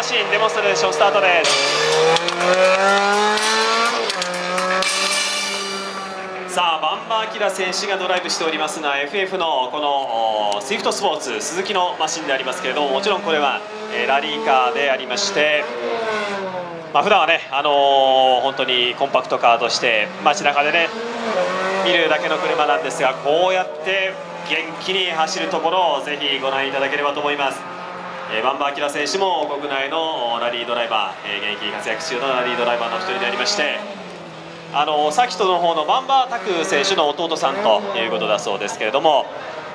マシンデモンストレーションスタートです。さあバンバーキラ選手がドライブしておりますのは FF のこのスイフトスポーツ鈴木のマシンでありますけれども、もちろんこれはラリーカーでありまして、普段はね、本当にコンパクトカーとして街中でね見るだけの車なんですが、こうやって元気に走るところをぜひご覧いただければと思います。バンバーキラ選手も国内のラリードライバー、現役活躍中のラリードライバーの一人でありまして、サキトの方のバンバータク選手の弟さんということだそうですけれども、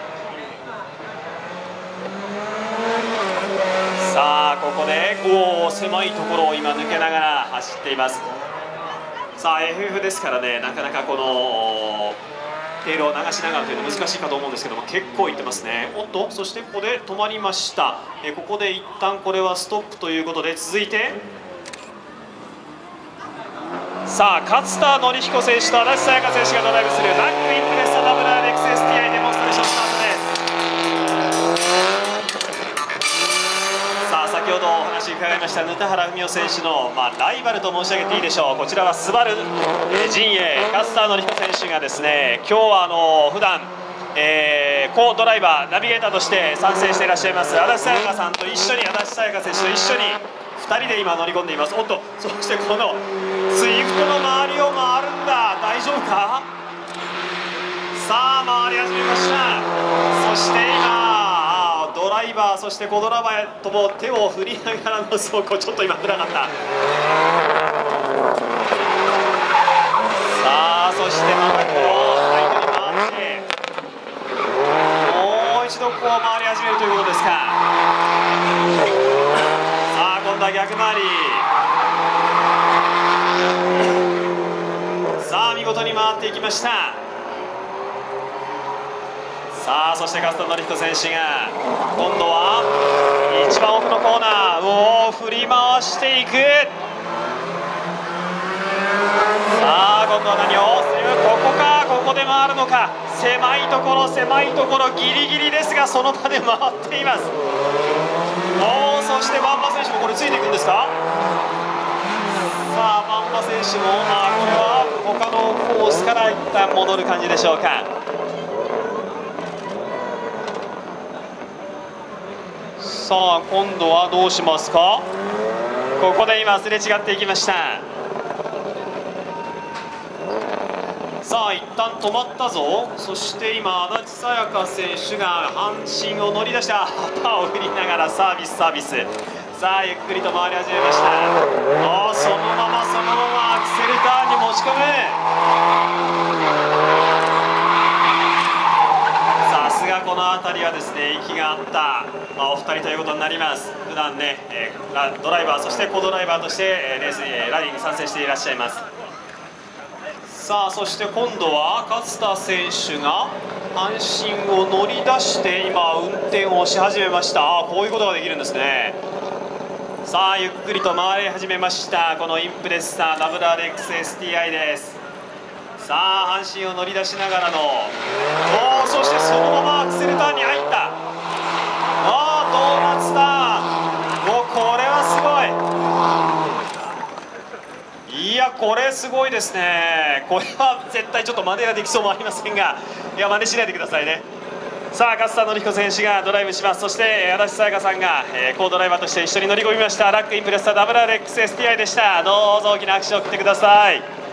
さあここで狭いところを今抜けながら走っています。さあ FF ですからね、なかなかこのテールを流しながらというのは難しいかと思うんですけども、結構いってますね。おっと、そしてここで止まりました。ここで一旦これはストップということで、続いてさあ勝田典彦選手と足立沙也加選手がドライブするラックインプレッサ WRXSTI デモンストレーションスタートです。さあ先ほどお話伺いましたヌタハラ文雄選手の、ライバルと申し上げていいでしょう。こちらはスバル陣営勝田典彦選手がですね、今日は普段コドライバーナビゲーターとして参戦していらっしゃいます足立沙也加さんと一緒に、足立沙也加選手と一緒に2人で今乗り込んでいます。おっと、そしてこのスイフトの周りを回るんだ。大丈夫か。さあ回り始めました。そして今ドライバーそしてコドライバーとも手を振りながらの走行、ちょっと今振らなかった。さあそしてまたこの相手に回ってもう一度こう回り始めるということですか。今度は逆回り。さあ見事に回っていきました。さあそして勝田典彦選手が今度は一番奥のコーナーを振り回していく。さあ今度は何をする。ここか、ここで回るのか。狭いところ狭いところギリギリですが、その場で回っています。そしてバンバ選手もこれついていくんですか。さあバンバ選手もこれは他のコースから一旦戻る感じでしょうか。さあ今度はどうしますか。ここで今すれ違っていきました。さあ一旦止まったぞ。そして今足立沙也加選手が半身を乗り出して旗を振りながらサービス。さあゆっくりと回り始めました。そのままアクセルターンに持ち込む。さすがこの辺りはですね息があった、お二人ということになります。普段ね、ドライバーそしてコドライバーとしてレースラリーに参戦していらっしゃいます。さあそして今度は勝田選手が半身を乗り出して今運転をし始めました。こういうことができるんですね。さあゆっくりと回り始めました。このインプレッサー WRXSTI です。さあ半身を乗り出しながらのそしてそのままアクセルターンに入った。ドーナツターン。これはすごい。いやこれすごいですね。これは絶対ちょっと真似ができそうもありませんが、いや真似しないでくださいね。さあ勝田典彦選手がドライブします。そして足立沙也加さんがコードライバーとして一緒に乗り込みました。ラックインプレッサ WRXSTI でした。どうぞ大きな拍手を送ってください。